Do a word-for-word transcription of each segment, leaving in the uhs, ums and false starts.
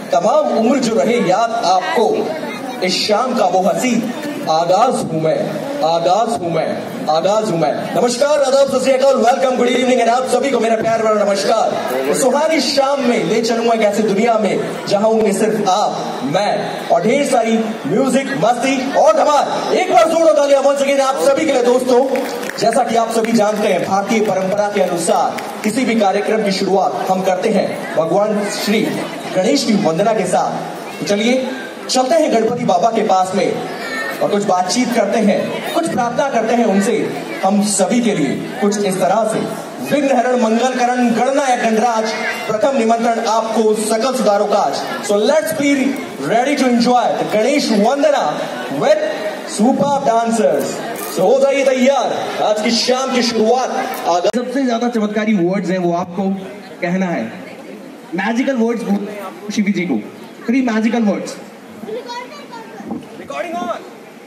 तमाम उम्र जो रहे याद आपको, इस शाम का वो हंसी आगाज हूं मैं, आगाज हूं मैं, आगाज हूं मैं। नमस्कार, आदाब, सत श्री अकाल, वेलकम, गुड इवनिंग एंड आप सभी को मेरा प्यार भरा नमस्कार। इस सुहानी शाम में ले चलूंगा एक ऐसी दुनिया में जहां होंगे सिर्फ आप, मैं और ढेर सारी म्यूजिक, मस्ती और धमाल। एक बार जोड़ो तालियां वंस अगेन आप सभी के लिए। दोस्तों, जैसा कि आप सभी जानते हैं, भारतीय परंपरा के अनुसार किसी भी कार्यक्रम की शुरुआत हम करते हैं भगवान श्री गणेश की वंदना के साथ। तो चलिए चलते हैं गणपति बाबा के पास में और कुछ बातचीत करते हैं, कुछ प्रार्थना करते हैं उनसे हम सभी के लिए कुछ इस तरह से। विघ्न हरण मंगल करण गणनायक गणराज, प्रथम निमंत्रण आपको सकल सुधारो काज। So let's be ready to enjoy the Ganesh Vandana with super dancers. So हो जाइए तैयार, आज की शाम की शुरुआत। सबसे ज्यादा चमत्कारी वर्ड्स हैं वो आपको कहना है, मैजिकल वर्ड्स बोलते हैं आपको शिवी जी को। Three magical words. Recording on.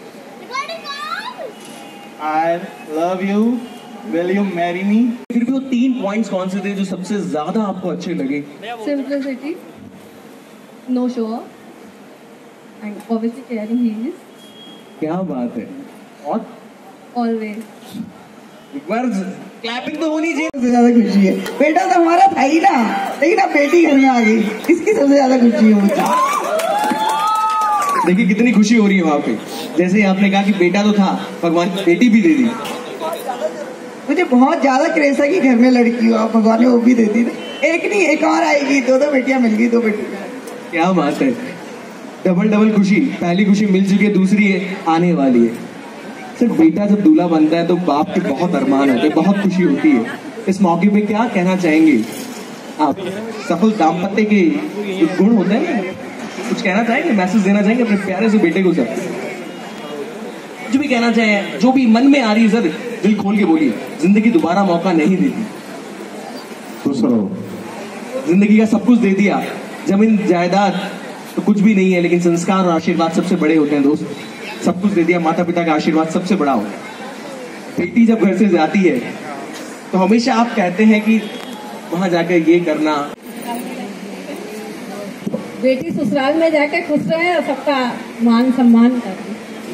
I love you, will you marry me? फिर भी वो तीन पॉइंट्स कौन से थे जो सबसे ज्यादा आपको अच्छे लगे? Simplicity, no show off, and obviously caring he is. क्या बात है। और Always. एक बार क्लैपिंग तो होनी चाहिए। सबसे ज्यादा खुशी है, बेटा तो हमारा था ही ना, लेकिन अब बेटी घर में आ गई, इसकी सबसे ज्यादा खुशी है मुझे। देखिए कितनी खुशी हो रही है वहाँ पे। जैसे आपने कहा कि बेटा तो था, भगवान की बेटी भी दे दी। मुझे बहुत ज्यादा क्रेज है कि घर में लड़की हो, भगवान ने वो भी दे दी ना। एक नहीं, एक और आएगी, दो दो बेटियां मिल गई, दो बेटी। क्या बात है, डबल डबल खुशी। पहली खुशी मिल चुकी है, दूसरी है आने वाली है। सिर्फ बेटा जब दूल्हा बनता है तो बाप के बहुत अरमान होते हैं, बहुत खुशी होती है। इस मौके पे क्या कहना चाहेंगे आप? सफल दाम्पत्य के जो गुण होते हैं, कुछ कहना चाहेंगे, मैसेज देना चाहेंगे अपने प्यारे से बेटे को? सर कुछ भी कहना चाहें, जो भी मन में आ रही है सर, दिल खोल के बोलिए। जिंदगी दोबारा मौका नहीं देती। खुश रहो। जिंदगी का सब कुछ दे दिया, जमीन जायदाद तो कुछ भी नहीं है, लेकिन संस्कार और आशीर्वाद सबसे बड़े होते हैं दोस्त। सब कुछ दे दिया, माता पिता का आशीर्वाद सबसे बड़ा होता है। बेटी जब घर से जाती है तो हमेशा आप कहते हैं कि वहां जाकर ये करना। बेटी ससुराल में जाके खुश रहे और सबका मान सम्मान करे।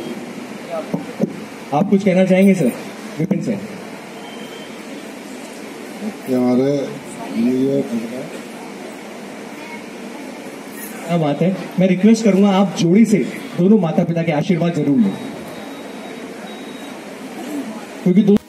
आप कुछ कहना चाहेंगे सर विपिन से? हमारे लिए क्या बात है। मैं रिक्वेस्ट करूंगा आप जोड़ी से दोनों माता पिता के आशीर्वाद जरूर लें, क्योंकि दो